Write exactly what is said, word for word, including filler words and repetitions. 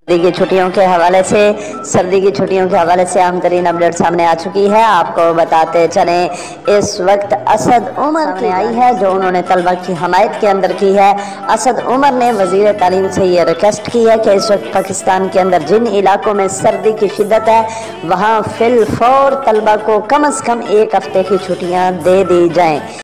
सर्दी की छुट्टियों के हवाले से सर्दी की छुट्टियों के हवाले से अहम तरीन अपडेट सामने आ चुकी है। आपको बताते चलें, इस वक्त असद उमर की आई है जो उन्होंने तलबा की हमायत के अंदर की है। असद उमर ने वजीर तालीम से ये रिक्वेस्ट की है कि इस वक्त पाकिस्तान के अंदर जिन इलाकों में सर्दी की शिद्दत है वहाँ फिल फौर तलबा को कम अज़ कम एक हफ्ते की छुट्टियाँ दे दी जाएँ।